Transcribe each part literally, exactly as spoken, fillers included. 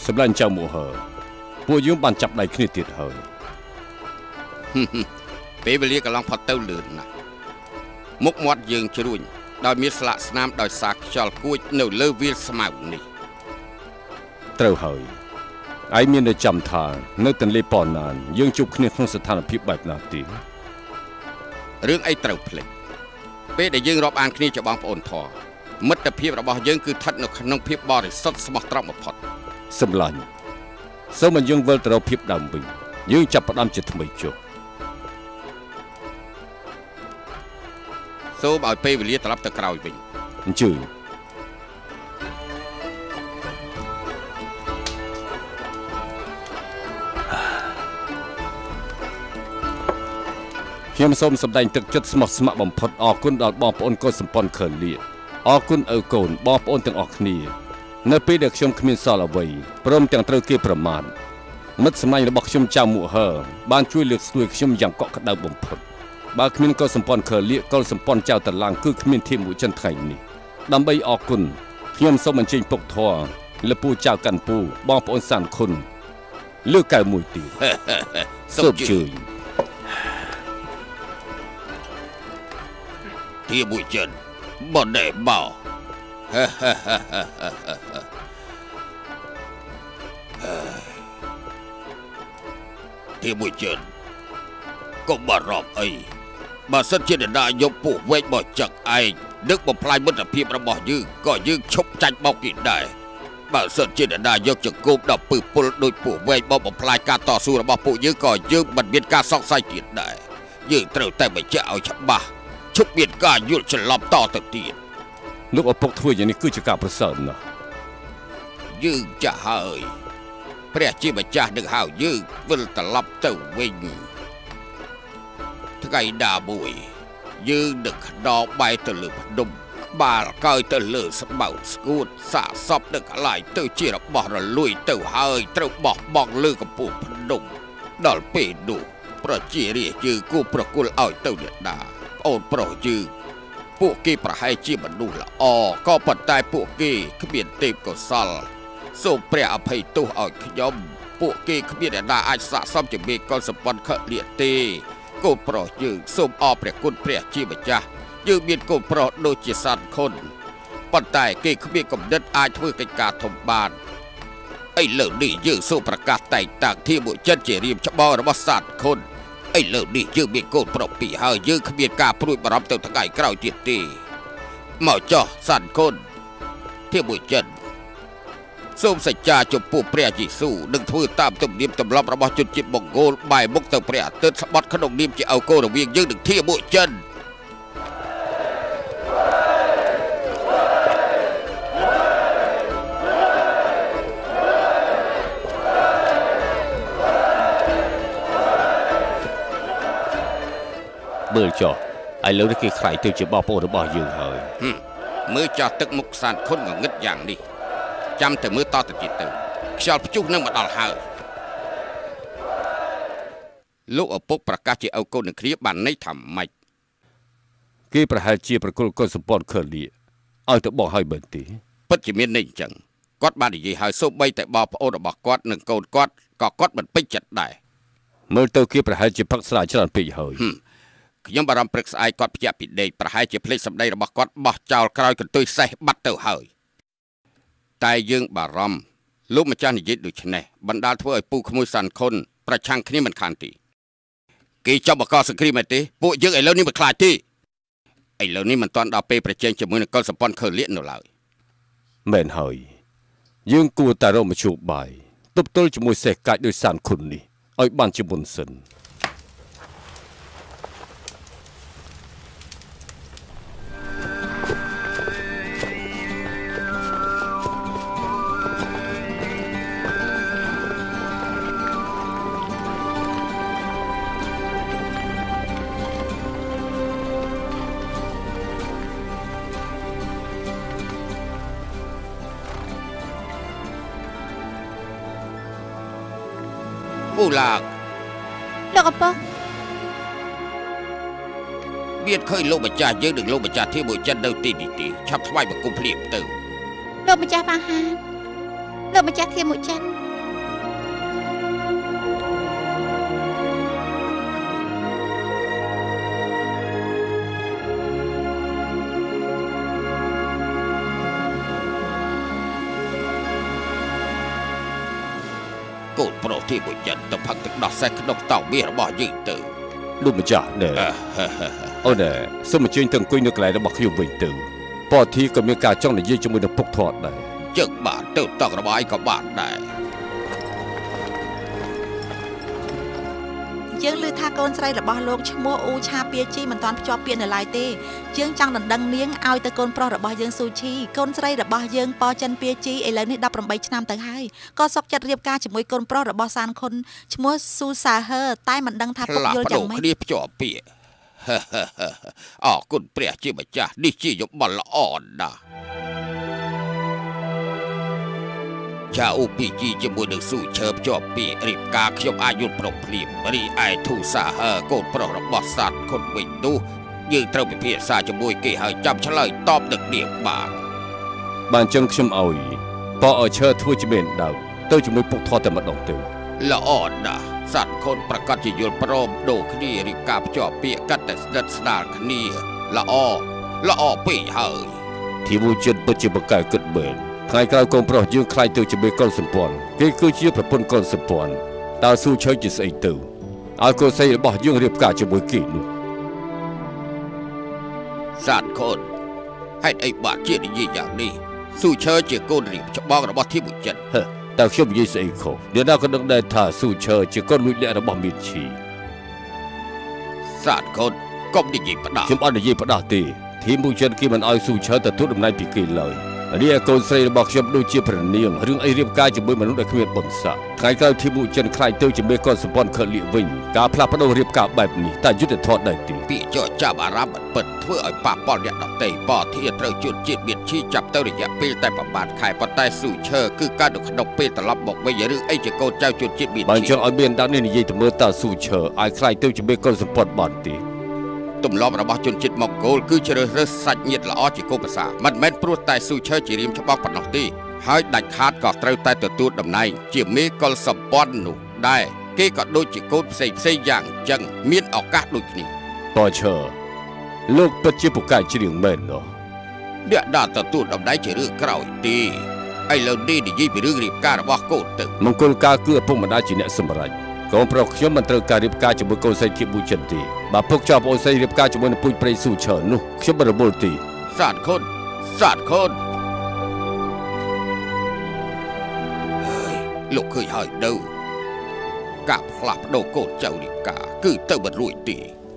សម្លាញ់ចៅមួហើពួកយើងបានចាប់ដៃគ្នាទៀតហើយពេលវេលាកន្លងផុតទៅលឿនណាស់មុខមាត់យើងជ្រួញដោយមានស្លាកស្នាមដោយសារខ្យល់គួចនៅលើវាលស្មៅនេះត្រូវហើយឯងមានតែចាំថានៅទន្លេប៉ណានយើងជួបគ្នាក្នុងស្ថានភាពបែបណាទេរឿងអីត្រូវភ្លេចពេលដែលយើងរាប់អានគ្នាជាបងប្អូនធម៌មិត្តភាពរបស់យើងគឺស្ថិតនៅក្នុងភាពបរិសុទ្ធស្មោះត្រង់បំផុតសម្លាញ់សូមឲ្យយើងវិលទៅរកភាពដើមវិញយើងចាប់ផ្ដើមជាថ្មីចុះសូមឲ្យពេលវេលាត្រឡប់ទៅក្រោយវិញអញ្ជើញខ្ញុំសូមសម្ដែងទឹកចិត្តស្មោះស្ម័គ្របំផុតអរគុណដល់បងប្អូនកូនសម្ព័ន្ធខើលៀអរគុណឪកូនបងប្អូនទាំងអស់គ្នានៅពេលដែលខ្ញុំគ្មានសល់អ្វីព្រមទាំងត្រូវគេប្រមាថមិត្តសម្លាញ់របស់ខ្ញុំចៅមួហើបានជួយលើកស្ទួយខ្ញុំយ៉ាងកក់ក្ដៅបំផុតបើគ្មានកុលសម្ព័ន្ធខើលៀកុលសម្ព័ន្ធចៅតឡាងគឺគ្មានធៀបមួយចិនថ្ងៃនេះដើម្បីអរគុណខ្ញុំសូមអញ្ជើញពុកធរលពូចៅកាន់ពូបងប្អូនសានខុនលើកកៅមួយទៀតសូមជើញធៀបមួយចិនបដេបោធៀបមួយចិនកុំបារម្ភអីបើសិនជាអ្នកណាយកពួកវែកមកចឹកឯងនឹកបំផ្លាញមិត្តភាពរបស់យើងក៏យើងឈប់ចាច់បោកគេដែរបើសិនជាអ្នកណាយកចង្កូមដល់ពឹសពុលដោយពួកវែកមកបំផ្លាញការតស៊ូរបស់ពួកយើងក៏យើងមិនមានការសង្ស័យទៀតដែរយើងត្រូវតែបញ្ជាក់ឲ្យច្បាស់ឈប់មានការយល់ច្រឡំតទៅទៀតលោកឪពុកធ្វើយ៉ាងនេះគឺជាការប្រសើរណាស់យើងចាស់ហើយព្រះជាម្ចាស់នឹងហៅយើងវិលត្រឡប់ទៅវិញថ្ងៃណាមួយយើងនឹងខ្នងបែរទៅលើភ្នំក្បាលកើយទៅលើស្បៅស្គួតសាកសពនឹងកន្លែងទៅជារបស់រលួយទៅហើយត្រូវបោះបង់លើកំពូលភ្នំដល់ពេលនោះប្រជារាស្ត្រយើងគួរប្រគល់ឲ្យទៅអ្នកណាប្អូនប្រុសយើងពួកគេប្រហែលជាមនុស្សល្អក៏ប៉ុន្តែពួកគេគ្មានទេពកោសល្យសូមព្រះអភ័យទោសឲ្យខ្ញុំពួកគេគ្មានអ្នកណាអាចស័ក្តិសមជាមេកុលសម្ព័ន្ធខលៀកទេកូនប្រុសយើងសូមអរព្រះគុណព្រះជាម្ចាស់យើងមានកូនប្រុសដូចជាសានខុនប៉ុន្តែគេគ្មានកំណត់អាចធ្វើកិច្ចការធំបានឥឡូវនេះយើងសូមប្រកាសតែងតាំងធាមួយចិនជារៀមច្បងរបស់សានខុនឥឡូវនេះយើងមានកូនប្រុសពីរហើយយើងគ្មានការព្រួយបារម្ភទៅថ្ងៃក្រោយទៀតទេមកចុះសានខុនធាមួយចិនសូមសច្ចាចំពោះព្រះយេស៊ូវនឹងធ្វើតាមទំនៀមទម្លាប់របស់ជនជាតិម៉ុងហ្គោលបែរមុខទៅព្រះអាទិត្យស្បត់ក្នុងនាមជាឪកូនរវាងយើងនឹងធាមួយចិនមើលចុះឥឡូវនេះគេខ្លាយទៅជាបងប្អូនរបស់យើងហើយមើលចោះទឹកមុខសានខុនងងឹតយ៉ាងនេះចាំតែមើលតទៅទៀតទៅខ្យល់ព្យុះនឹងមកដល់ហើយលោកឪពុកប្រកាសជាឪកូននឹងគ្នាបានន័យថាម៉េចគេប្រហែលជាប្រគល់កូនសម្ព័ន្ធខលៀឲ្យទៅបោះឲ្យបើទេពិតជាមានន័យអញ្ចឹងគាត់បាននិយាយឲ្យសូម្បីតែបងប្អូនរបស់គាត់និងកូនគាត់ក៏គាត់មិនពេញចិត្តដែរមើលទៅគេប្រហែលជាផឹកស្រាច្រើនពេកហើយខ្ញុំបារម្ភព្រឹកស្អែកគាត់ភ្ញាក់ពីដេកប្រហែលជាភ្លេចសម្ដីរបស់គាត់បោះចោលក្រោយកន្ទុយសេះបាត់ទៅហើយតែយើងបារម្ភលោកម្ចាស់និយាយដូច្នេះបណ្ដាលធ្វើឲ្យពូក្មួយសានខុនប្រឆាំងគ្នាមិនខានទីគេចាប់បកកសង្គ្រាមទេពួកយើងឥឡូវនេះមិនខ្លាចទេឥឡូវនេះមិនទាន់ដល់ពេលប្រជែងជាមួយនឹងកុលសម្ព័ន្ធខើលៀកនៅឡើយមែនហើយយើងគួរតែរកមធ្យោបាយទប់ទល់ជាមួយសេះកាច់ដោយសានខុននេះឲ្យបានជាមុនសិនពូឡាកលោកឪពុកមានឃើញលោកម្ចាស់យើងនិងលោកម្ចាស់ធាមួយចិននៅទីនេះទេឆាប់ថ្វាយបង្គំភ្លាមទៅលោកម្ចាស់បាហានលោកម្ចាស់ធាមុច័ន្ទកូនប្រុសធាមុច័ន្ទទៅផឹកទឹកដោះសេះក្នុងតោមាសរបស់យើងទៅលោកម្ចាស់ណែអូនណែសូមអញ្ជើញទៅអង្គុយនៅកន្លែងរបស់ខ្ញុំវិញទៅប៉ធីក៏មានការចង់និយាយជាមួយនឹងពុកធាត់ដែរជឹកបាទទៅតក់របស់ឯងក៏បានដែរយើងឮថាកូនស្រីរបស់លោកឈ្មោះអ៊ូឆាពៀជីមិនទាន់ភ្ជាប់ពាក្យនៅឡើយទេយើងចង់ដណ្ដឹងនាងឲ្យទៅកូនប្រុសរបស់យើងស៊ូឈីកូនស្រីរបស់យើងប៉ចិនពៀជីឥឡូវនេះដប់ប្រាំបីឆ្នាំទៅហើយក៏សុខចិត្តរៀបការជាមួយកូនប្រុសរបស់សានខុនឈ្មោះស៊ូសាហឺតែមិនដឹងថាពុកយល់យ៉ាងម៉េចគ្នាភ្ជាប់ពាក្យអរគុណព្រះជាម្ចាស់នេះជាយោបល់ល្អណាស់ចាអូពីជីជាមួយនឹងស៊ូឈើភ្ជាប់ពាក្យរៀបការខ្ញុំអាចយល់ព្រមភ្លាមរីឯធូសាហឺកូនប្រុសរបស់សាទខុនវិញនោះយើងត្រូវពិភាក្សាជាមួយគេហើយចាំឆ្លើយតបនឹងនាងបានបានចឹងខ្ញុំឲ្យប៉អឈើធ្វើជាមានដៅទៅជាមួយពុកធាត់តែម្ដងទៅល្អណាស់សាទខុនប្រកាសជាយល់ព្រមដូរគ្នារៀបការភ្ជាប់ពាក្យកាត់តែស្និទ្ធស្នាលគ្នាល្អល្អពេកហើយធីមូជិតពិតជាបកកែគិតមែនថ្ងៃក្រោយកូនប្រុសយើងខ្លាចទៅជាមេកុលសម្ព័ន្ធគេគឺជាប្រពន្ធកុលសម្ព័ន្ធតើស៊ូឈើជាស្អីទៅឲ្យកូនស្រីរបស់យើងរៀបការជាមួយគេនោះសាទខុនហេតុអីបានជានិយាយយ៉ាងនេះស៊ូឈើជាកូនរៀបច្បងរបស់ធីមូចិនតើខ្ញុំនិយាយស្អីខុសអ្នកណាក៏ដឹងដែរថាស៊ូឈើជាកូនលួចលាក់របស់មៀនឈីសាទខុនកុំនិយាយផ្ដាស់ខ្ញុំអត់និយាយផ្ដាស់ទេធីមូចិនគេមិនឲ្យស៊ូឈើទទួលតំណែងពីគេឡើយនេះឯកូនស្រីរបស់ខ្ញុំដូចជាព្រះនាងរឿងអីរៀបការជាមួយមនុស្សដែលគ្មានបុណ្យស័ក្តិថ្ងៃក្រោយធីមូចិនខ្លាចទៅជាមេកុលសម្ព័ន្ធខលៀកវិញការផ្លាស់ប្ដូររៀបការបែបនេះតែយុទ្ធធម៌ដែរទេពាក្យចោទចាប់អារម្មណ៍ពិតធ្វើឲ្យប៉ះពាល់អ្នកដទៃបធាត្រូវជួនជាតិមានឈីចាប់ទៅរយៈពេលតែប្រហែលខែប៉ុន្តែស៊ូឈើគឺការនៅក្នុងពេលត្រឡប់មកវិញឬអីជាកូនចៅជួនជាតិមានឈីបើចង់ឲ្យមានដាក់នេះនិយាយទៅមើលតើស៊ូឈើឲ្យខ្លាចទៅជាមេកុលសម្ព័ន្ធបានទេទម្លាប់របស់ជនជាតិម៉ុងហ្គោលគឺជ្រើសរើសសាច់ញាតិល្អជាគោលភាសាមិនមែនព្រោះតែស៊ូឈើជារៀមច្បងប៉ុណ្ណោះទេហើយដាច់ខាតក៏ត្រូវតែទទួលតំណែងជាមេកុលសម្ព័ន្ធនោះដែរគេក៏ដូចជាកូនផ្សេងផ្សេងយ៉ាងអញ្ចឹងមានឱកាសដូចគ្នាប៉ឈើលោកពិតជាពូកែច្រៀងមែនណោះអ្នកដែលទទួលតំណែងជារឿងក្រោយទេឥឡូវនេះនិយាយពីរឿងរៀបការរបស់កូនទៅមង្គលការគឺឪពុកម្ដាយជាអ្នកសម្រេចកូនប្រុសខ្ញុំមិនត្រូវការរៀបការជាមួយកូនស្រីធីមូចិនទេបើពុកចោលប្អូនស្រីរៀបការជាមួយនឹងពូជព្រៃស៊ូឈើនោះខ្ញុំមិនរវល់ទេសាទខុនសាទខុនហើយលោកឃើញហើយទៅការផ្លាស់ប្ដូរកូនចៅរៀបការគឺទៅមិនរួចទេ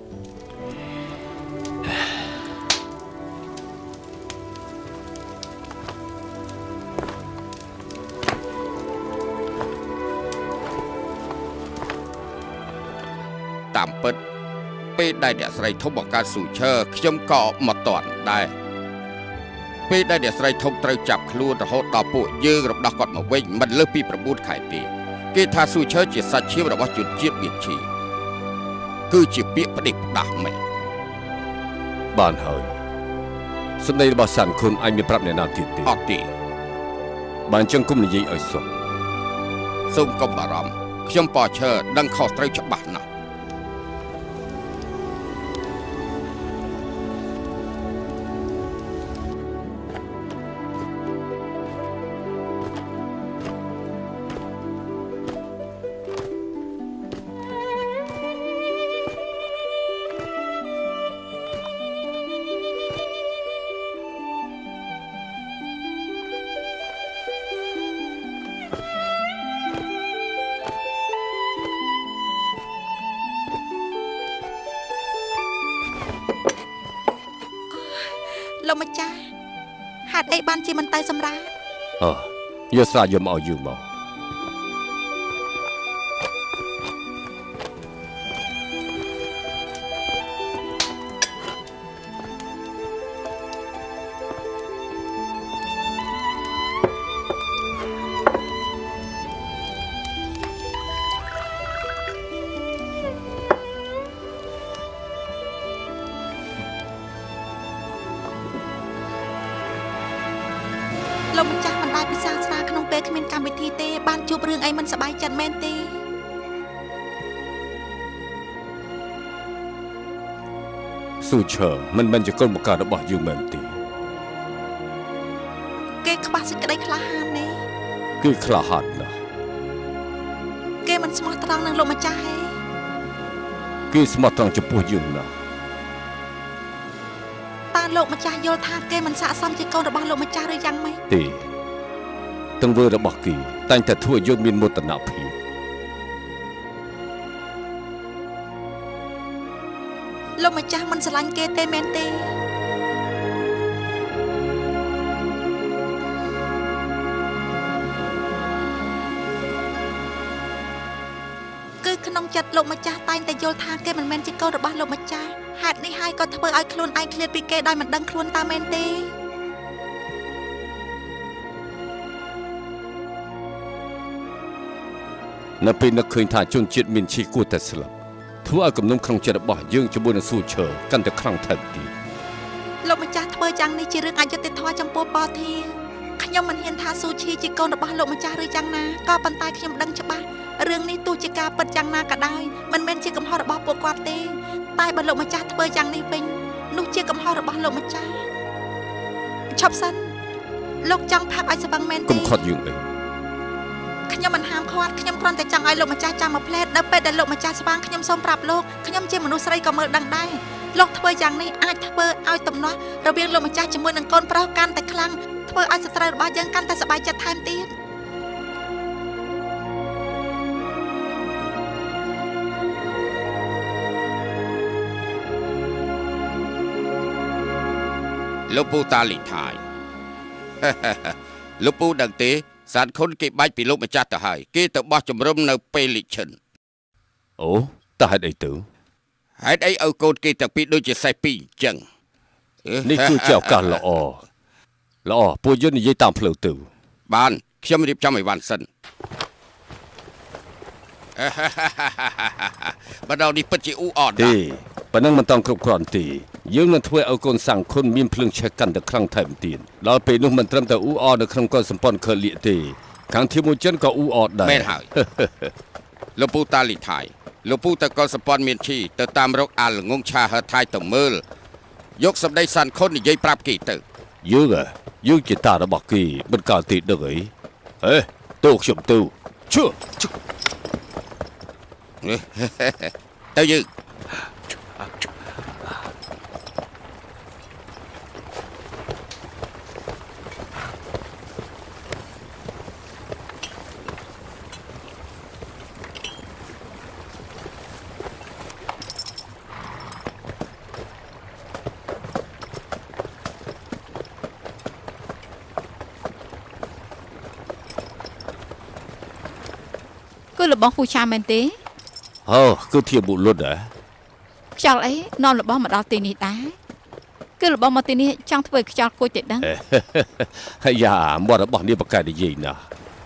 តាមពិតពេលដែលអ្នកស្រីធំបង្កើតស៊ូឈើខ្ញុំក៏មកតន់ដែរពេលដែលអ្នកស្រីធំត្រូវចាប់ខ្លួនរហូតដល់ពួកយើងរំដោះគាត់មកវិញមិនលើសពីប្រាំបួនខែទេគេថាស៊ូឈើជាសាច់ឈាមរបស់ជនជាតិមៀនឈីគឺជាពាក្យផ្ដេសផ្ដាស់មែនបានហើយសម្ដីរបស់សានខុនអញមានប្រាប់អ្នកណាទៀតទេអត់ទេបានចឹងគុំនិយាយឲ្យសុខសូមកុំបារម្ភខ្ញុំប៉ឈើដឹងខុសត្រូវច្បាស់ណាស់លោកម្ចាស់ហេតុអីបានជាមិនទៅសម្រាប់អើយកស្រាយកមកឲ្យយើងមកលោកម្ចាស់មិនបានពិសាស្រាក្នុងពេលគ្មានកម្មវិធីទេបានជួបរឿងអីមិនសប្បាយចិត្តមែនទេស៊ូឈើមិនមែនជាកូនបង្កើតរបស់យើងមែនទេគេខ្វះសេចក្តីក្លាហាននេះគឺក្លាហានណាស់គេមិនស្មោះត្រង់នឹងលោកម្ចាស់ទេគេស្មោះត្រង់ចំពោះយើងណាស់តើលោកម្ចាស់យល់ថាគេមិនស័ក្តិសមជាកូនរបស់លោកម្ចាស់ឬយ៉ាងម៉េចទេទង្វើរបស់គេតែងតែធ្វើឲ្យយើងមានមោទនភាពលោកម្ចាស់មិនស្រឡាញ់គេទេមែនទេគឺក្នុងចិត្តលោកម្ចាស់តែងតែយល់ថាគេមិនមែនជាកូនរបស់លោកម្ចាស់ហេតុនេះហើយក៏ធ្វើឲ្យខ្លួនឯងឃ្លាតពីគេដោយមិនដឹងខ្លួនតើមែនទេនៅពេលនឹកឃើញថាជនជាតិមានឈីគួរតែស្លាប់ធ្វើឲ្យគំនុំក្នុងចិត្តរបស់យើងជាមួយនឹងស៊ូឈើកាន់តែខ្លាំងថែមទៀតលោកម្ចាស់ធ្វើយ៉ាងនេះជារឿងអយុត្តិធម៌ចំពោះប៉ធាខ្ញុំមិនហ៊ានថាស៊ូឈីជាកូនរបស់លោកម្ចាស់ឬយ៉ាងណាក៏ប៉ុន្តែខ្ញុំដឹងច្បាស់រឿងនេះទោះជាការពិតយ៉ាងណាក៏ដោយមិនមែនជាកំហុសរបស់ពួកគាត់ទេតែបើលោកម្ចាស់ធ្វើយ៉ាងនេះវិញនោះជាកំហុសរបស់លោកម្ចាស់ឈប់សិនលោកចង់ផាក់ឲ្យស្វឹងមែនទេកុំខត់យើងអីខ្ញុំមិនហាមឃាត់ខ្ញុំគ្រាន់តែចង់ឲ្យលោកម្ចាស់ចាំមកផ្លែតនៅពេលដែលលោកម្ចាស់ស្វាងខ្ញុំសូមប្រាប់លោកខ្ញុំជាមនុស្សស្រីក៏មើលដឹងដែរលោកធ្វើយ៉ាងនេះអាចធ្វើឲ្យទំនាស់រវាងលោកម្ចាស់ជាមួយនឹងកូនប្រុសកាន់តែខ្លាំងធ្វើឲ្យសត្រូវរបស់យើងកាន់តែសប្បាយចិត្តថែមទៀតលោកពូតាលីថៃលោកពូដឹងទេសានខុនគេបាច់ពីលោកម្ចាស់ទៅហើយគេទៅបោះជំរំនៅពេលលិឈិនអូតើហេតុអីទៅហេតុអីឲ្យកូនគេទៅពីដូចជាសេះពីរអញ្ចឹងនេះគឺជាឱកាសល្អល្អពួកយើងនិយាយតាមផ្លូវទៅបានខ្ញុំរៀបចំឲ្យវ៉ាន់សិនបើដល់នេះពិតជាអ៊ូអត់ទេប៉ុណ្ណឹងមិនតង់គ្រប់គ្រាន់ទេយើងនឹងធ្វើឲ្យកូនសាំងខុនមានភ្លើងឆេះកាន់តែខ្លាំងថែមទៀតដល់ពេលនោះមិនត្រឹមតែអ៊ូអនៅក្នុងកូនសម្ព័ន្ធខើលៀកទេខាងធៀមមួយចិនក៏អ៊ូអដែរមែនហើយលោកពូតាលីថៃលោកពូទៅកូនសម្ព័ន្ធមានឈីទៅតាមរកអាល្ងងឆាហឺថៃទៅមើលយកសម្ដីសានខុននិយាយប្រាប់គេទៅយើងយើងជាតារបស់គេមិនកាលទីដឹកអីហេទូខ្ញុំទូឈឺទៅយើងគឺរបស់ពូឆាមែនទេអូគឺធៀបបុលុតហ៎ខ្យល់អីនាំរបស់មកដល់ទីនេះដែរគឺរបស់មកទីនេះចង់ធ្វើខ្យល់គួចទៅដឹងហើយយ៉ាមករបស់នេះបកកែនិយាយណា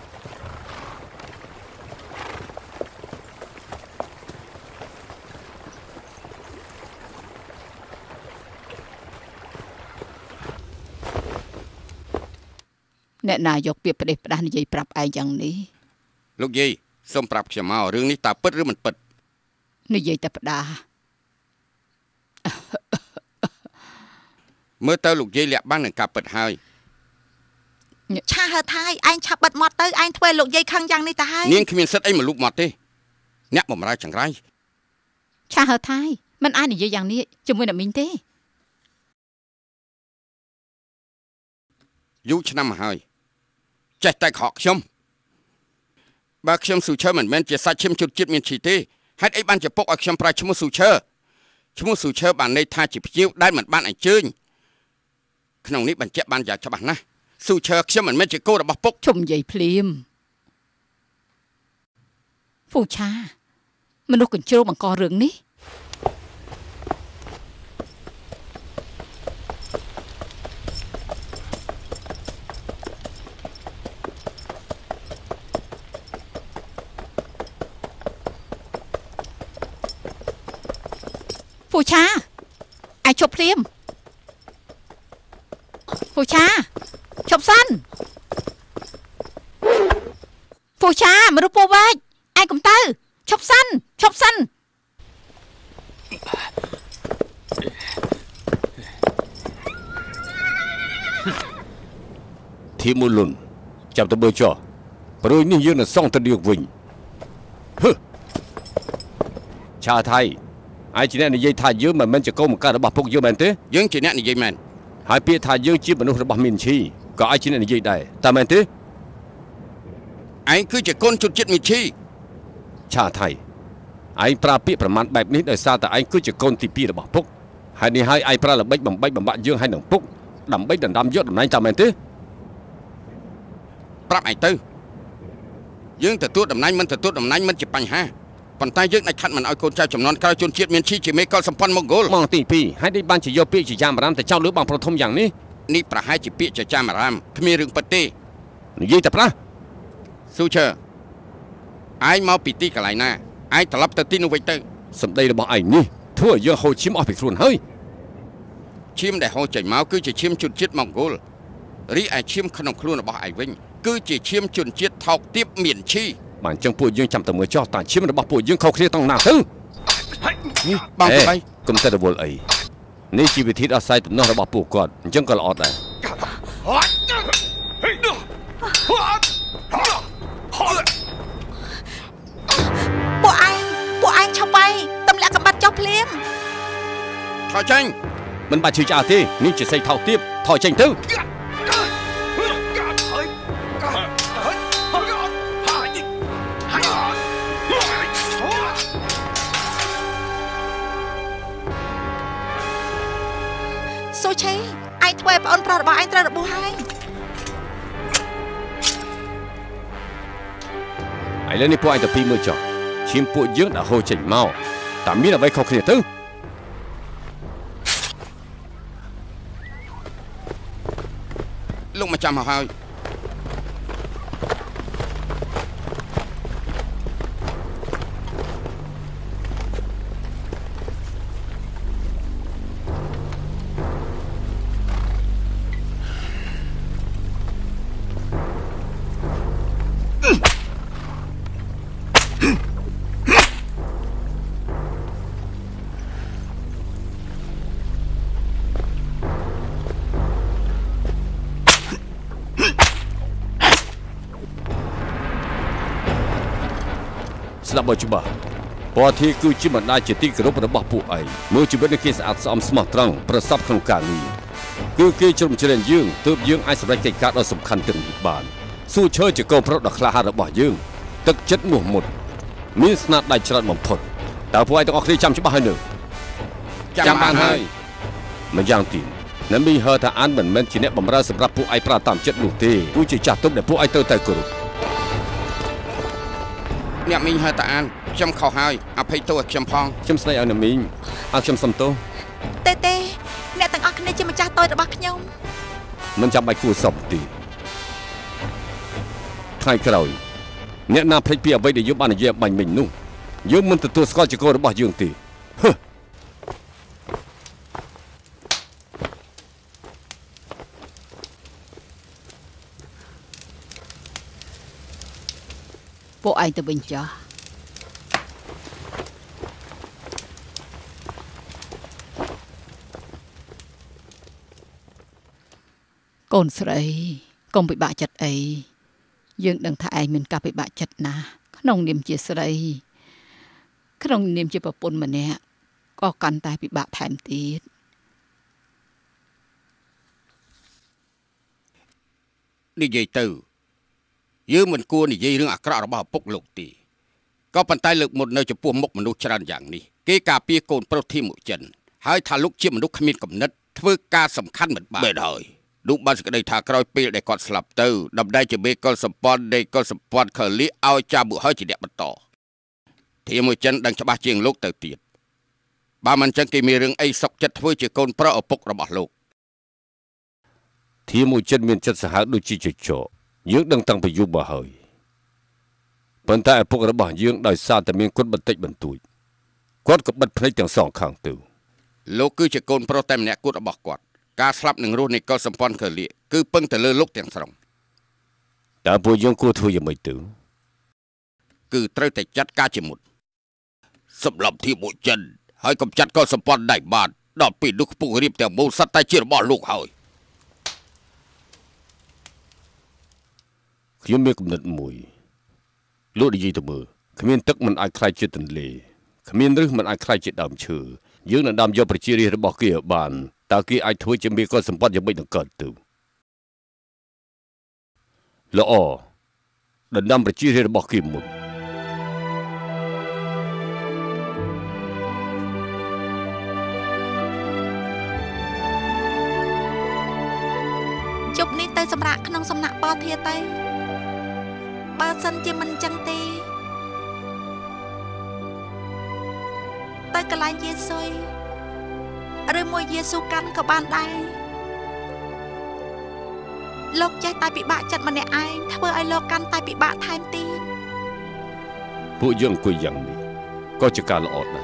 អ្នកណាយកពាក្យផ្ដេសផ្ដាស់និយាយប្រាប់ឯងយ៉ាងនេះលោកយាយសូមប្រាប់ខ្ញុំមករឿងនេះតើពិតឬមិនពិតនិយាយតែផ្ដាស់មើលទៅលោកយាយលាក់បាំងនឹងការពិតហើយឆាហឺថៃឯងឆាប់បិទមាត់ទៅឯងធ្វើលោកយាយខឹងយ៉ាងនេះទៅហើយនាងគ្មានសិទ្ធអីមកលូបមាត់ទេអ្នកបំរើចង្រៃឆាហឺថៃមិនអាចនិយាយយ៉ាងនេះជាមួយអ្នកមីងទេយូរឆ្នាំមកហើយចេះតែខកខ្ញុំបើខ្ញុំស៊ូឈើមិនមែនជាសាច់ឈាមជុតជាតិមានឈីទេហេតុអីបានជាពុកឲ្យខ្ញុំប្រើឈ្មោះស៊ូឈើឈ្មោះស៊ូឈើបានន័យថាជាភ្ញៀវដែលមិនបានអញ្ជើញក្នុងនេះបញ្ជាក់បានយ៉ាងច្បាស់ណាស់ស៊ូឈើខ្ញុំមិនមែនជាកូនរបស់ពុកជុំនិយាយភ្លាមពូឆាមនុស្សកញ្ជ្រោមបង្ករឿងនេះពូឆាអាចជប់ភ្លាមពូឆាជប់សិនពូចាមរុពូវែកឯងកុំទៅឈប់សិនឈប់សិនធីមូលុនចាប់ទៅបើចោះព្រោះនេះយើងនឹងសងទៅដៀកវិញហឺឆាថៃឯជាអ្នកនិយាយថាយើងមិនមែនជាកូនបង្កើតរបស់ពុកយើងមែនទេយើងជាអ្នកនិយាយមែនហើយពាក្យថាយើងជាមនុស្សរបស់មីនឈីក៏ឯជាអ្នកនិយាយដែរតើមែនទេឯងគឺជាកូនជនជាតិមីនឈីឆាថៃឯងប្រើពាក្យប្រមាថបែបនេះដោយសារតែឯងគឺជាកូនទីពីររបស់ពុកហើយនេះហើយឯងប្រើល្បិចបំបែកបំបាក់យើងហើយនឹងពុកដើម្បីដណ្ដើមយកតំណែងតើមែនទេប្រាប់ឯងទៅយើងទទួលតំណែងមិនទទួលតំណែងមិនជាបញ្ហាប៉ុន្តែយើងដាច់ខាត់មិនឲ្យកូនចៅចំនួនក្រោយជនជាតិមានឈីជាមេកុលសម្ព័ន្ធម៉ុងហ្គោលមកទីពីរហើយនេះបានជាយកពាក្យជាយ៉ាមអារ៉ាមទៅចោទលើបងប្រុសធំយ៉ាងនេះនេះប្រហែលជាពាក្យជាយ៉ាមអារ៉ាមគ្មានរឿងពិតទេនិយាយតែប្រាស់ស៊ូឈើឯងមកពីទីកន្លែងណាឯងត្រឡប់ទៅទីនោះវិញទៅសម្ដីរបស់ឯងនេះធ្វើឲ្យយើងហូរឈាមអស់ពីខ្លួនហើយឈាមដែលហូរចេញមកគឺជាឈាមជនជាតិម៉ុងហ្គោលរីឯឈាមក្នុងខ្លួនរបស់ឯងវិញគឺជាឈាមជនជាតិថោកទាបមានឈីបានចឹងពួកយើងចាំតែមើលចោះតើឈាមរបស់ពួកយើងខុសគ្នាត្រង់ណាទៅនេះបងទៅហើយកុំតែរវល់អីនេះជាវិធីដោះស្រាយទំនាស់របស់ពួកគាត់អញ្ចឹងក៏ល្អដែរពួកឯងពួកឯងឆាប់បាយទម្លាក់កបាត់ចុះភ្លាមថយចេញមិនបាច់ជឿឆ្អាទេនេះជាសីថោកទាបថយចេញទៅស៊ូឆេឯងធ្វើឲ្យប្អូនប្រុសរបស់ឯងត្រូវរបួសហើយឥឡូវនេះពួកឯងទៅពីមើលចុះឈាមពួកយើងđãហូរចេញមកតើមានអ្វីខុសគ្នាទៅលោកមកចាំមកហើយស្ដាប់បើច្បាស់ពណ៌ធាគឺជាបណ្ដាជាទីគោរពរបស់ពួកឯងមើលជីវិតនៃគេស្អាតស្អំស្មោះត្រង់ប្រសពក្នុងការងារគឺគេជ្រុំជ្រែងយើងទើបយើងអាចសម្រេចកិច្ចការដ៏សំខាន់ទាំងនេះបានស៊ូឈើជាកូនប្រុសដ៏ក្លាហានរបស់យើងទឹកចិត្តមោះមុតមានស្នាដៃច្រើនបំផុតតើពួកឯងទាំងអស់គ្នាចាំច្បាស់ហើយនៅចាំបានហើយម្យ៉ាងទៀតណាមីហឺថាអានមិនមែនជាអ្នកបម្រើសម្រាប់ពួកឯងប្រើតាមចិត្តនោះទេគឺជាចាស់ទុំដែលពួកឯងត្រូវតែគោរពអ្នកមីងហៅតាអានខ្ញុំខុសហើយអភ័យទោសឲ្យខ្ញុំផងខ្ញុំស្ដីឲ្យអ្នកមីងអើខ្ញុំសុំទោសទេទេអ្នកទាំងអស់គ្នាជាម្ចាស់តូចរបស់ខ្ញុំមិនចាំបាច់គួរសមទេថ្ងៃក្រោយអ្នកណាភ្លេចពីអ្វីដែលយើងបាននិយាយបាញ់មិញនោះយើងមិនទទួលស្គាល់ជាកូនរបស់យើងទេហឺពួកឯងទៅវិញចុះកូនស្រីកុំពិបាកចិត្តអីយើងដឹងថាឯងមានការពិបាកចិត្តណាស់ក្នុងនាមជាស្រីក្នុងនាមជាប្រពន្ធម្នាក់ក៏កាន់តែពិបាកថែមទៀតនិយាយទៅយើងមិនគួរនិយាយរឿងអាក្រក់របស់ឪពុកលោកទេក៏ប៉ុន្តែលើកមុននៅចំពោះមុខមនុស្សច្រើនយ៉ាងនេះគេការពារកូនប្រុសធីមុចិនហើយថាលោកជាមនុស្សគ្មានគំនិតធ្វើការសំខាន់មិនបានបែបហើយលោកបានសេចក្តីថាក្រោយពេលដែលគាត់ស្លាប់ទៅដើម្បីជាមេកុលសម្ព័ន្ធនៃកុលសម្ព័ន្ធខលីឲ្យចាបុហើយជាអ្នកបន្តធីមុចិនដឹងច្បាស់ជាងលោកទៅទៀតបើមិនចឹងគេមានរឿងអីសុកចិត្តធ្វើជាកូនប្រុសឪពុករបស់លោកធីមុចិនមានចិត្តសាហាវដូចជាជជកយើងដឹងតាំងពីយូរមកហើយប៉ុន្តែឪពុករបស់យើងដោយសារតែមានគុណបន្តិចបន្តួចគាត់ក៏បិទភ្នែកទាំងសងខាងទៅលោកគឺជាកូនប្រុសតែម្នាក់គត់របស់គាត់ការស្លាប់នឹងរស់នៃកុលសម្ព័ន្ធខលីគឺពឹងទៅលើលោកទាំងស្រុងតើពួកយើងគួរធ្វើយ៉ាងម៉េចទៅគឺត្រូវតែចាត់ការជាមុនសម្រាប់ធីមួយចិនហើយកំចាត់កុលសម្ព័ន្ធដៃបានដល់ពេលនោះខ្ពស់រៀបទាំងមូលសត្វតែជារបស់លោកហើយខ្ញុំមានគំនិតមួយលោកនិយាយទៅមើលគ្មានទឹកមិនអាចខ្លាយជាទន្លេគ្មានឫសមិនអាចខ្លាយជាដើមឈើយើងនឹងដាំយកប្រជារាស្ត្ររបស់គេឲ្យបានតើគេអាចធ្វើជាមានកុលសម្ព័ន្ធយ៉ាងម៉េចនឹងកើតទៅល្អដណ្ដើមប្រជារាស្ត្ររបស់គេមុនជប់នេះទៅសម្រាប់ក្នុងសំណាក់ប៉ធាទៅបើសិនជាមិនចឹងទេទៅកន្លែងយេស៊ុយឬមួយយេស៊ូកាន់ក៏បានដែរលោកចេះតែពិបាកចិត្តម្នាក់ឯងធ្វើឲ្យលោកកាន់តែពិបាកថែមទៀតពួកយើងអង្គុយយ៉ាងនេះក៏ជាការល្អដែរ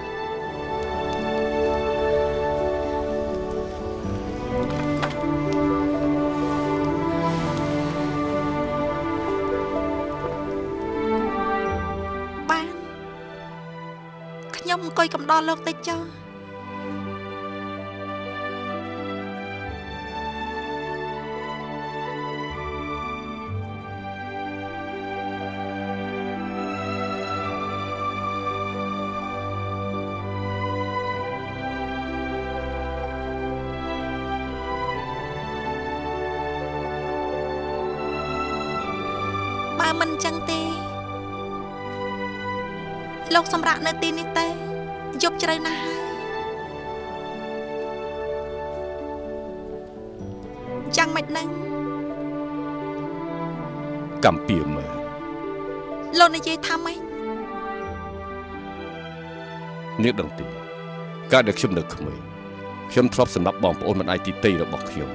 បានខ្ញុំអង្គុយកំដរលោកទៅចុះបើមិនចឹងទេលោកសម្រាប់នៅទីនេះទេយប់ជ្រៅណាស់ហើយចាំមិននឹងកំពីមើលលោកនិយាយថាម៉េចនេះដឹងទេកាលដែលខ្ញុំនៅក្មេងខ្ញុំធ្លាប់សម្រាប់បងប្អូនមិនអាចទីតីរបស់ខ្ញុំ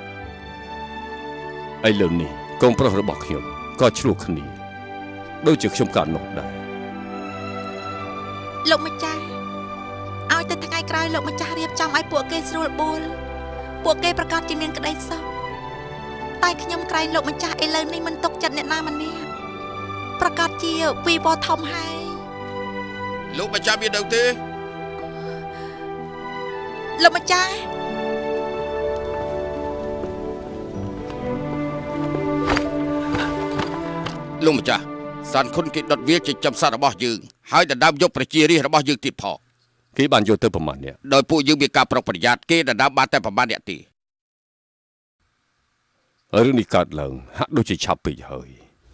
ឥឡូវនេះកូនប្រុសរបស់ខ្ញុំក៏ឆ្លោះគ្នាដូចជាខ្ញុំកាលនោះដែរលោកម្ចាស់ឲ្យទៅថ្ងៃក្រោយលោកម្ចាស់រៀបចំឲ្យពួកគេស្រួលបួលពួកគេប្រកាសជាមានក្តីសុខតែខ្ញុំក្រែងលោកម្ចាស់ឥឡូវនេះមិនទុកចិត្តអ្នកណាម្នាក់ប្រកាសជាវិវត្តធំហើយលោកម្ចាស់មានដឹងទេលោកម្ចាស់លោកម្ចាស់សានខុនគេដុតវាចិញ្ចឹមសត្វរបស់យើងហើយដណ្ដើមយកប្រជារាស្ត្ររបស់យើងទៀតផងគេបានយកទៅប្រមាណអ្នកដោយពួកយើងមានការប្រុងប្រយ័ត្នគេដណ្ដើមបានតែប្រមាណអ្នកទេរឿងនេះកើតឡើងហាក់ដូចជាឆាប់ពេកហើយ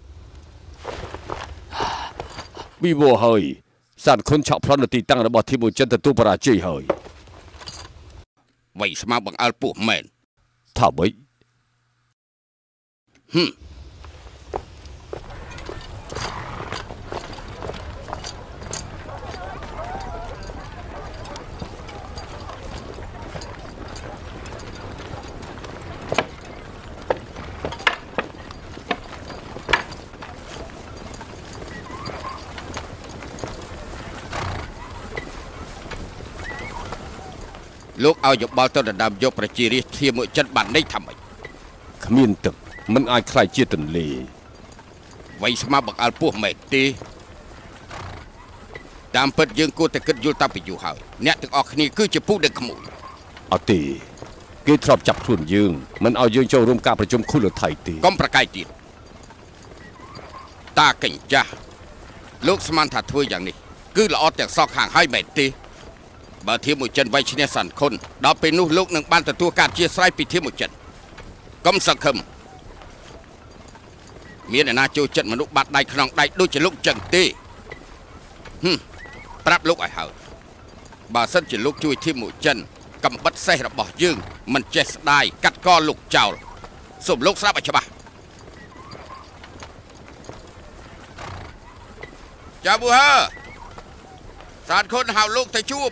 វិវោហើយសានខុនឆក់ប្លន់នៅទីតាំងរបស់ធីមូចិនទទួលបរាជ័យហើយវៃស្មាបង្អើលពោះមែនថាម៉េចហឹមលោកឲ្យយោបល់ទៅដណ្ដើមយកប្រជារាស្ត្រធាមួយចិនបាននេះថាម៉េចគ្មានទឹកមិនអាចខ្លាយជាទន្លេវៃស្មាបង្អើលពោះមែនទេតាមពិតយើងគួរតែគិតយល់តាំងពីយូរហើយអ្នកទាំងអស់គ្នាគឺជាពូដឹកក្មួយអត់ទេគេធ្លាប់ចាប់ខ្លួនយើងមិនឲ្យយើងចូលរួមការប្រជុំខូលថៃទេកុំប្រកែកទៀតតាកញ្ចាស់លោកស្មានថាធ្វើយ៉ាងនេះគឺល្អទាំងសងខាងហើយមែនទេបើធាមួយចិនវាយឈ្នះសាន់ខុនដល់ពេលនោះលោកនឹងបានទទួលការអធិស្ឋានពីធាមួយចិនកុំសង្ឃឹមមានអ្នកណាចូលចិត្តមនុស្សបាត់ដៃក្នុងដៃដូចជាលោកចឹងទេហឹមប្រាប់លោកឲ្យហើយបើសិនជាលោកជួយធាមួយចិនកំបិតសេះរបស់យើងមិនចេះស្ដាយកាត់កលោកចោលសូមលោកស្ដាប់ឲ្យច្បាស់ចាប៊ូហាសាន់ខុនហៅលោកទៅជួប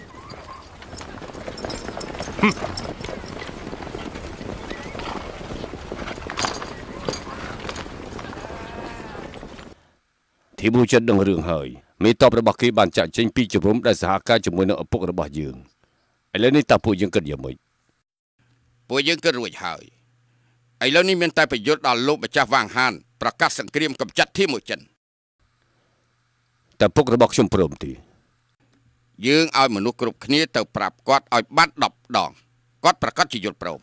ធីមូចិនដឹងរឿងហើយមេតបរបស់គេបានចាក់ចេញពីជំរំដែលសហការជាមួយនឹងឪពុករបស់យើងឥឡូវនេះតើពួកយើងគិតយ៉ាងម៉េចពួកយើងគិតរួចហើយឥឡូវនេះមានតែប្រយុទ្ធដល់លោកម្ចាស់វាងហានប្រកាសសង្គ្រាមកម្ចាត់ធាមួយចិនតែពុករបស់ខ្ញុំព្រមទេយើងឲ្យមនុស្សគ្រប់គ្នាទៅប្រាប់គាត់ឲ្យបាត់ដប់ដងគាត់ប្រកាសជាយល់ព្រម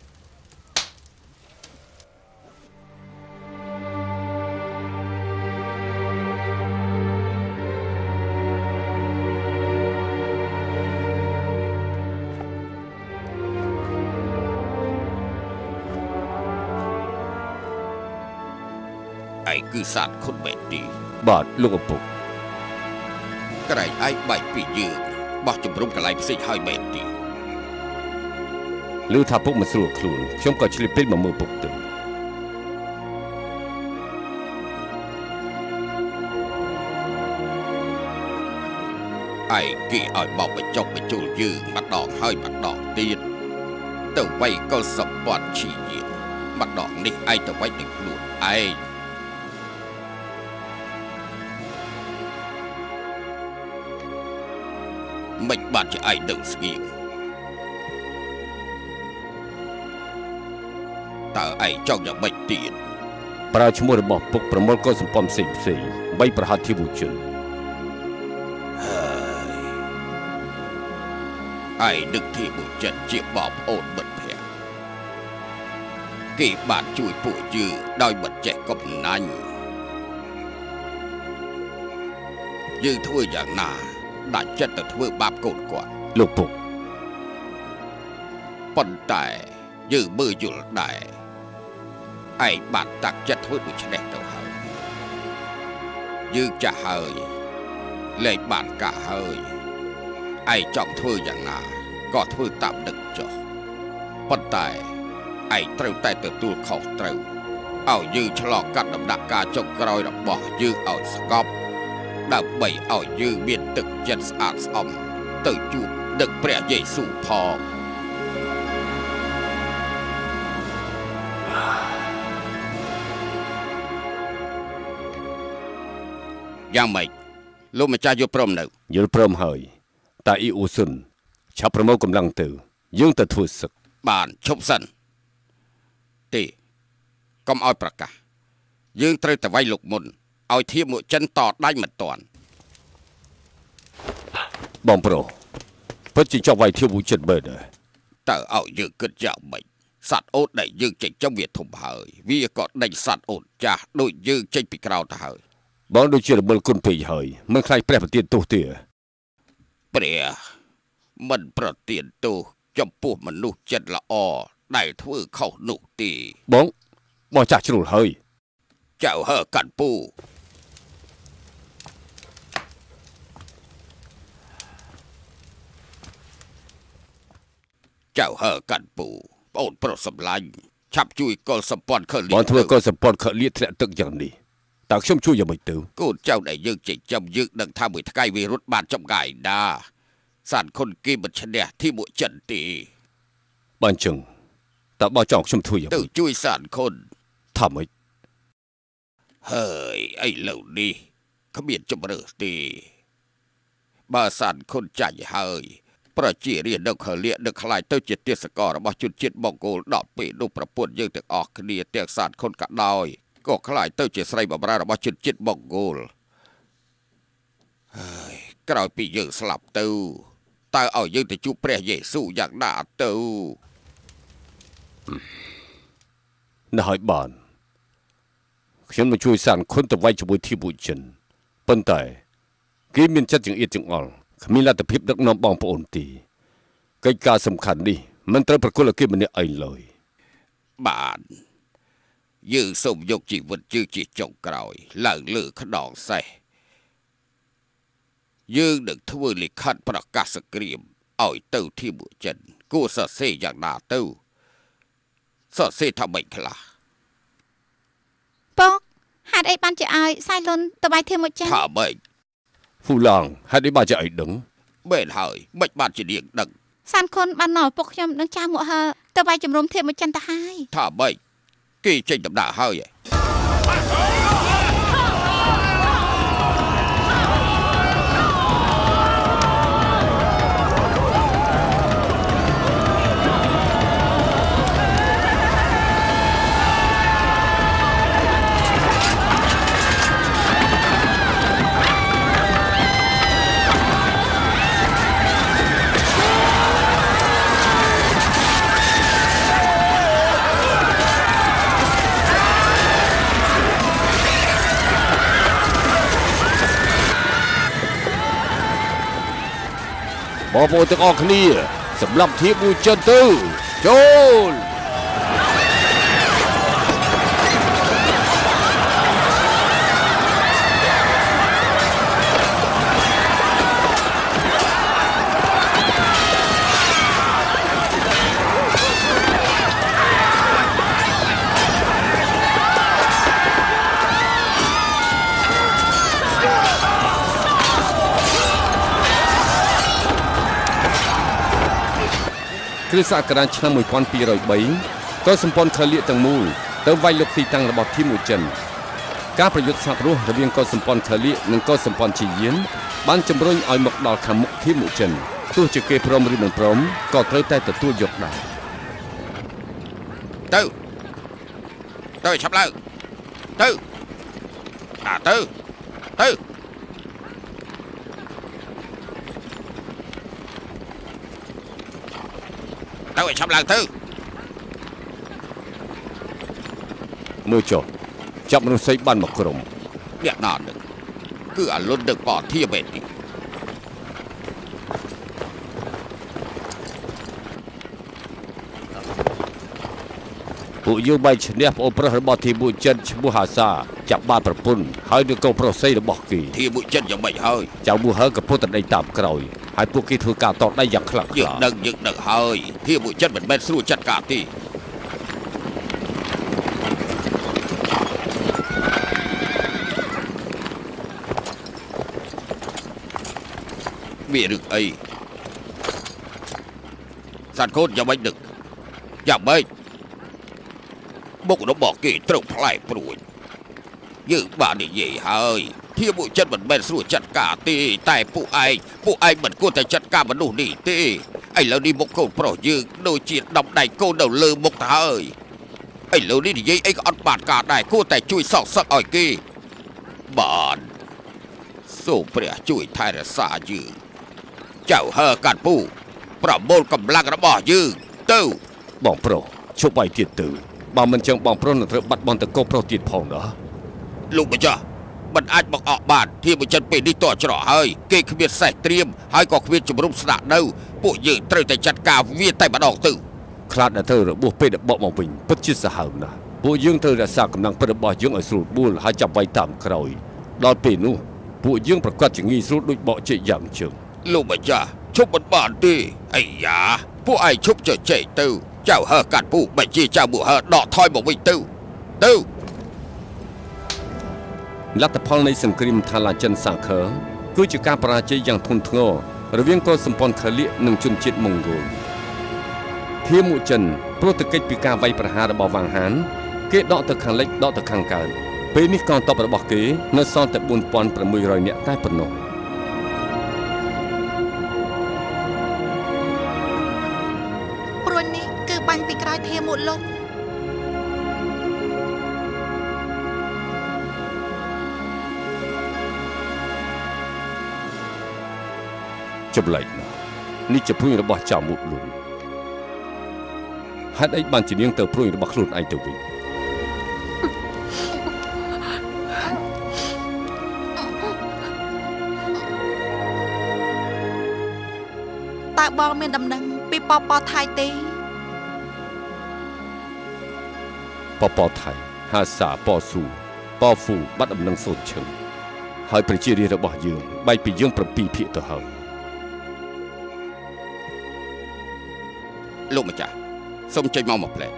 ឯគឺសាទខុនបែបទីបាទលោកឪពុកក្រែងឯងបែកពីយើងបោះជំរុំកន្លែងផ្សេងហើយបែបទីឮថាពុកមិនស្រួលខ្លួនខ្ញុំក៏ឆ្លៀតពេកមកមើលពុកទៅឯងគេឲ្យបោកបញ្ចុកបញ្ជូលយើងម្ដងហើយម្ដងទៀតទៅវាយកុលសម្បត្តិជាយាម្ដងនេះឯងទៅវាយនឹងខ្លួនឯងមិនបាត់ជាឯងដឹងស្ងៀមតើឯងចង់យ៉ាងម៉េចទៀតប្រើឈ្មោះរបស់ពុកប្រមូលកុលសម្ព័ន្ធផ្សេងផ្សេងបីប្រហាត់ធីវជនហើយឯងដឹកធីវជនជាបងប្អូនមិត្តភក្តិគេបានជួយពួកយើងដោយមិនចេះកំណាញ់យើងធ្វើយ៉ាងណាដាច់ចិត្តទៅធ្វើបាបកូនគាត់លោកពុកប៉ុន្តែយើងមើលយល់ដែរឯងបានតាក់ចិត្តធ្វើដូច្នេះទៅហើយយើងចាស់ហើយលែងបានកាហើយឯងចង់ធ្វើយ៉ាងណាក៏ធ្វើតាមដឹកចុះប៉ុន្តែឯងត្រូវតែទទួលខុសត្រូវឲ្យយើងឆ្លងកាត់ដំណាក់កាលចុងក្រោយរបស់យើងឲ្យស្កប់ដើម្បីឲ្យយើងមានទឹកចិត្តស្អាតស្អំទៅជួបដឹកព្រះយេស៊ូវផងយ៉ាងម៉េចលោកម្ចាស់យល់ព្រមនៅយល់ព្រមហើយតែអ៊ីអូស៊ុនឆាប់ប្រមូលកម្លាំងទៅយើងទៅធ្វើសឹកបានឈប់សិនទេកុំឲ្យប្រកាសយើងត្រូវទៅវាយលោកមុនឲ្យធៀបមកចិនតដៃមិនតាន់បងប្រុសពិតជាចង់វាយធៀបមួយចិត្តបើដែរតើឲ្យយើងគិតយ៉ាងម៉េចសត្វអូតដែលយើងចេញចំវាធំហើយវាក៏ដេញសត្វអូតចាស់ដូចយើងចេញពីក្រោទៅហើយបងដូចជារមិលគុណពេកហើយមិនខ្លាចព្រះប្រទានទោសទេព្រះមិនប្រទានទោសចំពោះមនុស្សចិត្តល្អដែលធ្វើខុសនោះទេបងបងចាស់ជ្រុលហើយចៅហើកាន់ពូចៅហើកាន់ពូបងអូនប្រុសសម្លាញ់ឆាប់ជួយកុលសម្ព័ន្ធខលៀបងធ្វើកុលសម្ព័ន្ធខលៀធ្លាក់ទឹកយ៉ាងនេះតើខ្ញុំជួយយ៉ាងម៉េចទៅកូនចៅដែលយើងចិញ្ចឹមយើងដឹងថាមួយថ្ងៃវារត់បានចំងាយណាសានខុនគេមិនឈ្នះទីមួយចិនទេបើអញ្ចឹងតើបើចង់ខ្ញុំធ្វើយ៉ាងម៉េចទៅជួយសានខុនថាម៉េចហើយឥឡូវនេះគ្មានជំរឿសទេបើសានខុនចាញ់ហើយប្រជារាស្ត្រនៅខលៀកនឹងខ្លាចទៅជាទាសកររបស់ជនជាតិម៉ុងហ្គោលដល់ពេលនោះប្រពន្ធយើងទាំងអស់គ្នាទាំងសានខុនក៏ដោយក៏ខ្លាចទៅជាស្រីបម្រើរបស់ជនជាតិម៉ុងហ្គោលហើយក្រោយពីយើងស្លាប់ទៅតើឲ្យយើងទៅជួបព្រះយេស៊ូវយ៉ាងណាទៅណ៎ហើយបានខ្ញុំនឹងជួយសានខុនទៅវាយជាមួយធីប៊ូចិនប៉ុន្តែគេមានចិត្តចង្អៀតចង្អល់គ្មានលទ្ធភាពដឹកនាំបងប្អូនទេកិច្ចការសំខាន់នេះមិនត្រូវប្រគល់ឲ្យគេម្នាក់ឯងឡើយបានយើងសូមយកជីវិតយើងជាចុងក្រោយឡើងលើខ្នងសេះយើងនឹងធ្វើលិខិតប្រកាសសង្គ្រាមឲ្យទៅធីប៊ូចិនគួរសរសេរយ៉ាងណាទៅសរសេរថាម៉េចខ្លះបងហេតុអីបានជាឲ្យសៃលុនទៅវាយធីប៊ូចិនថាម៉េចហ្វូឡាងហេតុអីបានជាឲ្យដឹងមែនហើយមិនបានជានាងដឹងសានខុនបាននាំឪពុកខ្ញុំនឹងចៅមកហើទៅវាយជំរុំធីប៊ូចិនទៅហើយថាម៉េចគេចេញដំណើរហើយបងប្អូនទាំងអស់គ្នាសម្រាប់ធៀបមួយចិនទៅចូល គ្រិស្តសករាជឆ្នាំmột nghìn hai trăm baកុលសម្ព័ន្ធខលៀកទាំងមូលទៅវាយលុកទីតាំងរបស់ធីមមួយចិនការប្រយុទ្ធសាបរោះរវាងកុលសម្ព័ន្ធខលៀកនិងកុលសម្ព័ន្ធជាយានបានជំរុញឲ្យមកដល់ខាងមុខធីមមួយចិនទោះជាគេព្រមឬមិនព្រមក៏ត្រូវតែទទួលយកដែរទៅទៅឆាប់ឡើងទៅអាទៅទៅទៅឲ្យឆាប់ឡើងទៅមើលចុះចាប់មនុស្សស្អីបានមកក្រុមអ្នកណានឹងគឺអាលុនដឹកបោធាបេទីពួកយើងបាយឈ្នះប្អូនប្រុសរបស់ធីមួយចិនឈ្មោះហាសាចាប់បានប្រពន្ធហើយនឹងកូនប្រុសស្រីរបស់គេធីមួយចិនយ៉ាងម៉េចហើយចៅមួយហើក៏ពុតដីតាមក្រោយហើយពួកគេធ្វើការតតដៃយ៉ាងខ្លាំងយើងដឹងយើងដឹងហើយធីមួយចិនមិនមែនស្រួលចាត់ការទេវារឿងអីសត្វកូនយ៉ាងម៉េចដឹកយ៉ាងម៉េចបុករបស់គេត្រូវផ្លែព្រួយយើងបាននិយាយហើយធាមួយចិនមិនមែនស្រួលចាត់ការទេតែពួកឯងពួកឯងមិនគួរតែចាត់ការមនុស្សនេះទេឥឡូវនេះមុខកូនប្រុសយើងដូចជាដំដៃកូននៅលើមុខទៅហើយឥឡូវនេះនិយាយអីក៏អត់បានការដែរគួរតែជួយសោកសឹកឲ្យគេបានសូមព្រះជួយថែរក្សាយើងចៅហើកាត់ពូប្រមូលកម្លាំងរបស់យើងទៅបងប្រុសជប់បាយទៀតទៅបើមិនចឹងបងប្រុសនឹងត្រូវបាត់បង់តកោប្រុសទៀតផងណាលោកម្ចាស់មិនអាចមកអកបានធាមួយចិនពេលនេះតច្រកហើយគេគ្មានសេះត្រៀមហើយក៏គ្មានជំរុំស្នាក់នៅពួកយើងត្រូវតែចាត់ការវាតែម្ដងទៅខ្លាចដល់ទៅរបួសពេលដបមកវិញពិតជាសាហាវណាស់ពួកយើងត្រូវរក្សាកម្លាំងពិតរបស់យើងឲ្យស្រួលបួលហើយចាប់វាយតាមក្រោយដល់ពេលនោះពួកយើងប្រកាសជាងាយស្រួលដូចបកជែកយ៉ាងជើងលោកម្ចាស់ឈប់មិនបានទេអាយ៉ាពួកឯងឈប់ជជែកទៅចៅហើកាត់ពូបើជាចៅមួយហើដកថយមកវិញទៅទៅលទ្ធផលនៃសង្គ្រាមថាឡាចិនសាខើគឺជាការបរាជ័យយ៉ាងធ្ងន់ធ្ងររវាងកុលសម្ព័ន្ធខលៀកនិងជនជាតិម៉ុងហ្គោលធាមួយចិនព្រោះតែកិច្ចពីការវាយប្រហាររបស់វ៉ាងហានគេដកទៅខាងលិចដកទៅខាងកើតពេលនេះកងទ័ពរបស់គេនៅសល់តែbốnពាន់ប្រាំមួយរយនាក់តែប៉ុណ្ណោះព្រួយនេះគឺបាញ់ពីក្រោយធាមួយលុនចម្លែកណាស់នេះជាព្រួយរបស់ចៅមុខលុនហេតុអីបានជានាងទៅព្រួយរបស់ខ្លួនឯងទៅវិញតើបងមានដំណឹងពីប៉ប៉ថៃទេប៉ប៉ថៃហាសាប៉ស៊ូប៉ហ្វូបាត់ដំណឹងសូនឈឹងហើយប្រជារាស្ត្ររបស់យើងបែកពីយើង7ភាគទៅហើយលោកម្ចាស់សូមចេញមកមកផ្លែ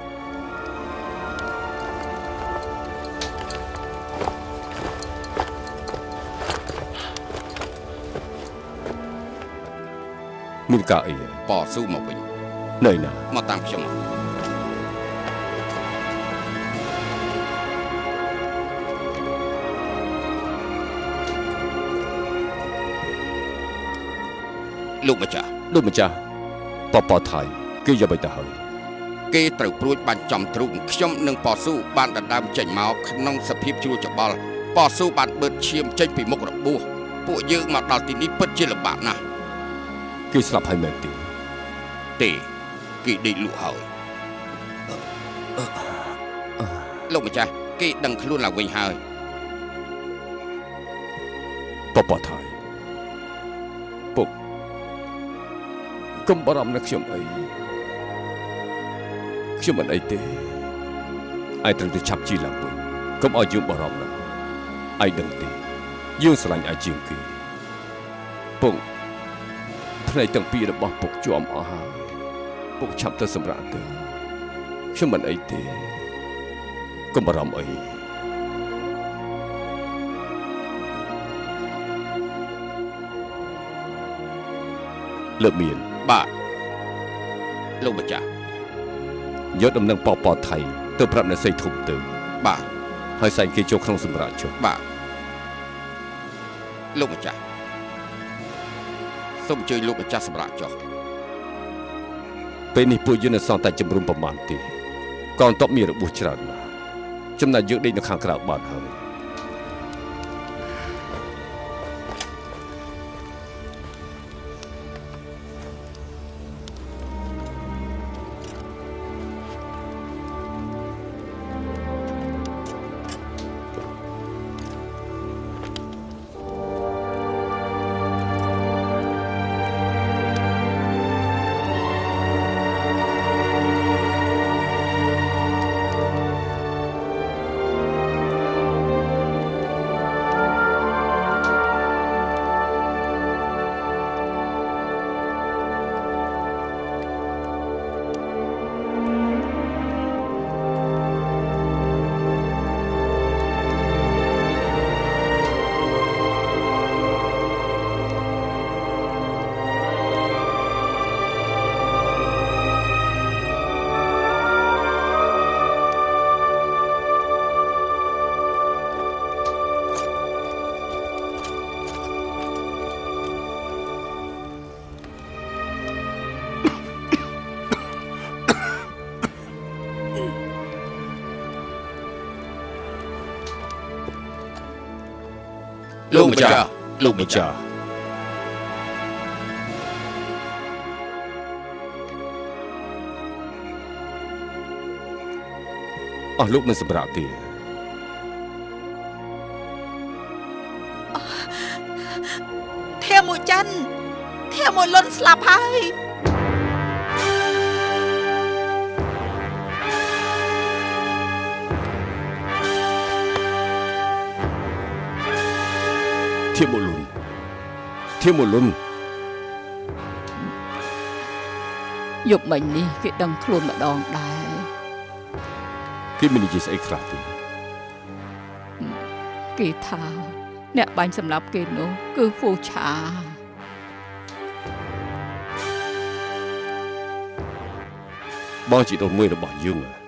មានការអីប៉ស៊ូមកវិញនៅណាមកតាមខ្ញុំមកលោកម្ចាស់លោកម្ចាស់ប៉ប៉ថៃគេយកទៅហើយគេត្រូវព្រួយបាញ់ចំទ្រូងខ្ញុំនិងប៉ស៊ូបានដណ្ដើមចេញមកក្នុងសភាពជ្រួលច្បល់ប៉ស៊ូបានបឺតឈាមចេញពីមុខរបួសពួកយើងមកដល់ទីនេះពិតជាលំបាកណាស់គេស្លាប់ហើយមែនទេទេគេដេកលក់ហើយលោកម្ចាស់គេដឹងខ្លួនឡើងវិញហើយប៉ប៉ថៃពុកកុំបារម្ភណាខ្ញុំអីខ្ញុំមិនអីទេឯងត្រូវទៅឆាប់ជីឡើងវិញកុំឲ្យយើងបារម្ភណាឯងដឹងទេយើងស្រឡាញ់ឯងជាងគេពុកផ្នែកទាំងពីររបស់ពុកជាប់អស់ហើយពុកឆាប់ទៅសម្រាប់ទៅខ្ញុំមិនអីទេកុំបារម្ភអីលើកមានបាទលោកម្ចាស់យកដំណឹងប៉ប៉ថៃទៅប្រាប់អ្នកស្រីធំទៅបាទហើយសែងគេចូលក្នុងសម្រាប់ចុះបាទលោកម្ចាស់សូមជួយលោកម្ចាស់សម្រាប់ចុះពេលនេះពួកយើងនៅសល់តែជំរុំប្រមាណទេកងទ័ពមានរបួសច្រើនណាស់ចំណែកយើងដេកនៅខាងក្រៅបានហើយលោកម្ចាស់លោកម្ចាស់អស់លោកមិនសម្រាប់ទេធាមួយច័ន្ទធាមួយលុនស្លាប់ហើយធៀមលុនធៀមលុនយប់មិញនេះគេដឹងខ្លួនម្ដងដែរគេមាននិយាយស្អីខ្លះទេគេថាអ្នកបាញ់សម្រាប់គេនោះគឺហ្វូឆាបងជីដូនមួយរបស់យើង